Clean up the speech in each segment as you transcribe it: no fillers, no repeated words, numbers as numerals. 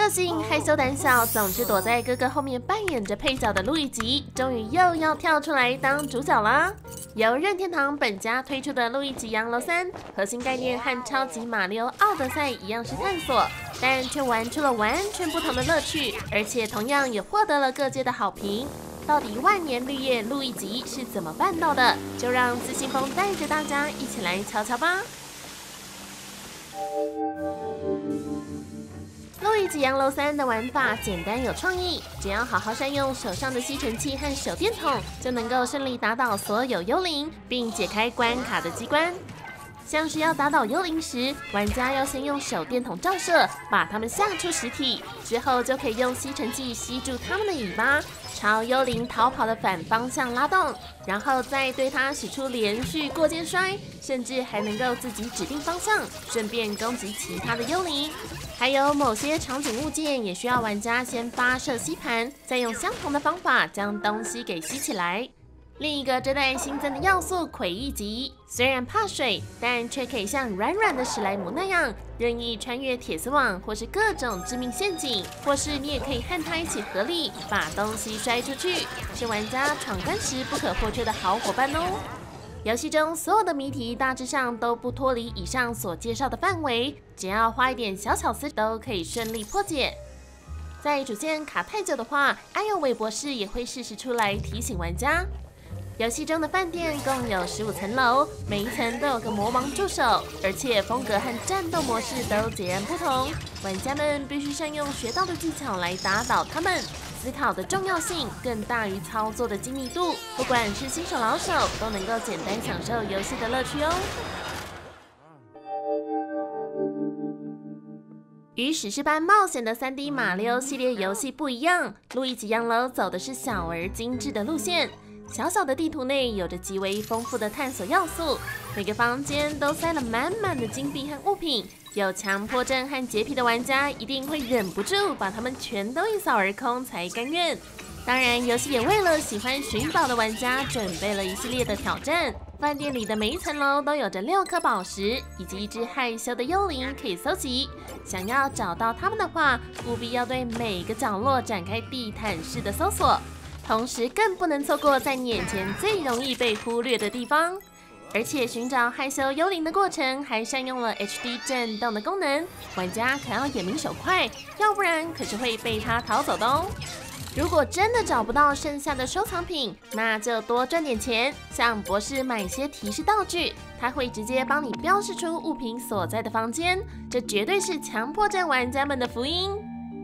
个性害羞胆小，总是躲在哥哥后面扮演着配角的路易吉，终于又要跳出来当主角啦！由任天堂本家推出的《路易吉洋楼3》，核心概念和超级马里奥奥德赛一样是探索，但却玩出了完全不同的乐趣，而且同样也获得了各界的好评。到底万年绿叶路易吉是怎么办到的？就让自信风带着大家一起来瞧瞧吧！路易吉洋楼3的玩法简单有创意，只要好好善用手上的吸尘器和手电筒，就能够顺利打倒所有幽灵，并解开关卡的机关。像是要打倒幽灵时，玩家要先用手电筒照射，把它们吓出实体，之后就可以用吸尘器吸住它们的尾巴，朝幽灵逃跑的反方向拉动，然后再对它使出连续过肩摔，甚至还能够自己指定方向，顺便攻击其他的幽灵。还有某些场景物件也需要玩家先发射吸盘，再用相同的方法将东西给吸起来。另一个这代新增的要素诡异级，虽然怕水，但却可以像软软的史莱姆那样，任意穿越铁丝网或是各种致命陷阱，或是你也可以和它一起合力把东西摔出去，是玩家闯关时不可或缺的好伙伴哦。游戏中所有的谜题大致上都不脱离以上所介绍的范围，只要花一点小巧思都可以顺利破解。在主线卡太久的话，艾尤韦博士也会适时出来提醒玩家。游戏中的饭店共有15层楼，每一层都有个魔王助手，而且风格和战斗模式都截然不同。玩家们必须善用学到的技巧来打倒他们。思考的重要性更大于操作的精密度，不管是新手老手，都能够简单享受游戏的乐趣哦。与史诗般冒险的3D 马里奥系列游戏不一样，路易吉洋楼走的是小而精致的路线。小小的地图内有着极为丰富的探索要素，每个房间都塞了满满的金币和物品。有强迫症和洁癖的玩家一定会忍不住把它们全都一扫而空才甘愿。当然，游戏也为了喜欢寻宝的玩家准备了一系列的挑战。饭店里的每一层楼都有着6颗宝石，以及一只害羞的幽灵可以搜集。想要找到它们的话，务必要对每个角落展开地毯式的搜索。同时更不能错过在你眼前最容易被忽略的地方，而且寻找害羞幽灵的过程还善用了 HD 震动的功能，玩家可要眼明手快，要不然可是会被它逃走的哦。如果真的找不到剩下的收藏品，那就多赚点钱，向博士买些提示道具，他会直接帮你标示出物品所在的房间，这绝对是强迫症玩家们的福音。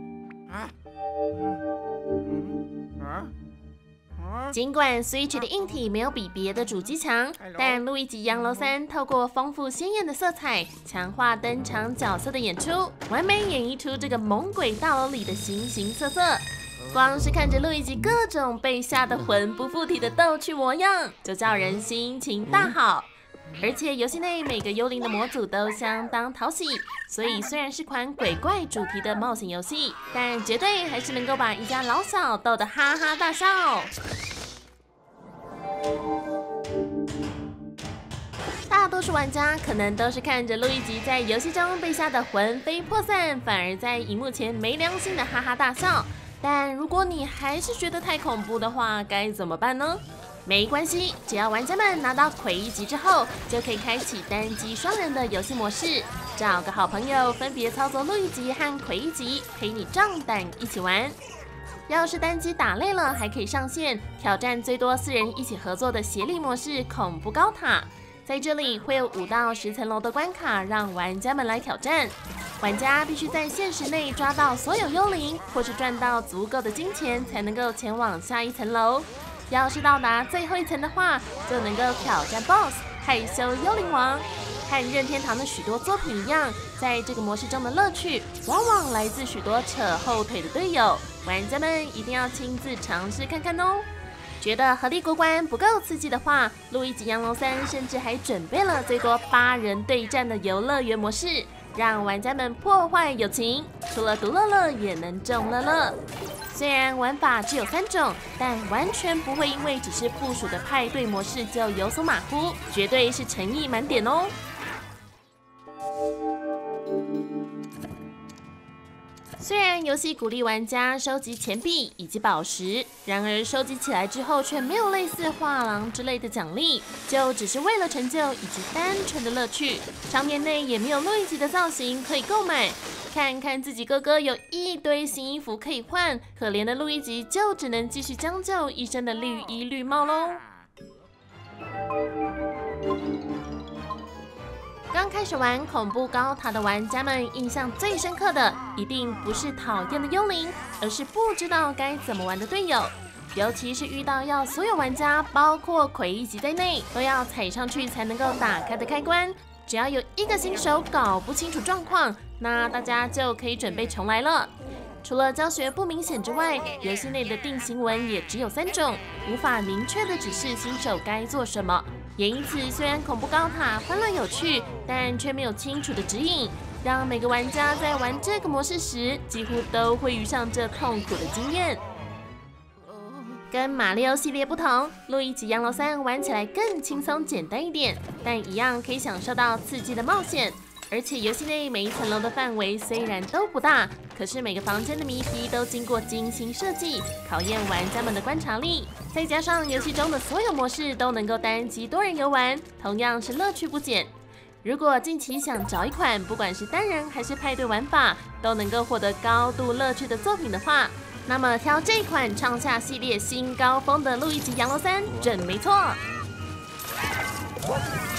尽管 Switch 的硬体没有比别的主机强，但路易吉洋楼3透过丰富鲜艳的色彩，强化登场角色的演出，完美演绎出这个猛鬼大楼里的形形色色。光是看着路易吉各种被吓得魂不附体的逗趣模样，就叫人心情大好。而且游戏内每个幽灵的模组都相当讨喜，所以虽然是款鬼怪主题的冒险游戏，但绝对还是能够把一家老小逗得哈哈大笑。大多数玩家可能都是看着路易吉在游戏中被吓得魂飞魄散，反而在荧幕前没良心的哈哈大笑。但如果你还是觉得太恐怖的话，该怎么办呢？没关系，只要玩家们拿到诡异级之后，就可以开启单机双人的游戏模式，找个好朋友分别操作路易吉和诡异级，陪你壮胆一起玩。要是单机打累了，还可以上线挑战最多4人一起合作的协力模式恐怖高塔。在这里会有5到10层楼的关卡让玩家们来挑战，玩家必须在限时内抓到所有幽灵，或是赚到足够的金钱才能够前往下一层楼。要是到达最后一层的话，就能够挑战 BOSS 害羞幽灵王。和任天堂的许多作品一样，在这个模式中的乐趣往往来自许多扯后腿的队友，玩家们一定要亲自尝试看看哦。觉得合力过关不够刺激的话，路易吉洋楼3甚至还准备了最多8人对战的游乐园模式，让玩家们破坏友情，除了独乐乐也能众乐乐。虽然玩法只有3种，但完全不会因为只是部署的派对模式就有所马虎，绝对是诚意满点哦。 虽然游戏鼓励玩家收集钱币以及宝石，然而收集起来之后却没有类似画廊之类的奖励，就只是为了成就以及单纯的乐趣。商店内也没有路易吉的造型可以购买。看看自己哥哥有一堆新衣服可以换，可怜的路易吉就只能继续将就一身的绿衣绿帽喽。刚开始玩恐怖高塔的玩家们，印象最深刻的一定不是讨厌的幽灵，而是不知道该怎么玩的队友。尤其是遇到要所有玩家，包括魁一级在内，都要踩上去才能够打开的开关。只要有一个新手搞不清楚状况，那大家就可以准备重来了。除了教学不明显之外，游戏内的定型文也只有3种，无法明确的指示新手该做什么。也因此，虽然恐怖高塔欢乐有趣，但却没有清楚的指引，让每个玩家在玩这个模式时，几乎都会遇上这痛苦的经验。跟马里奥系列不同，路易吉洋楼3玩起来更轻松简单一点，但一样可以享受到刺激的冒险。而且游戏内每一层楼的范围虽然都不大，可是每个房间的谜题都经过精心设计，考验玩家们的观察力。再加上游戏中的所有模式都能够单机多人游玩，同样是乐趣不减。如果近期想找一款不管是单人还是派对玩法都能够获得高度乐趣的作品的话，那么挑这款创下系列新高峰的路易吉洋楼3准没错。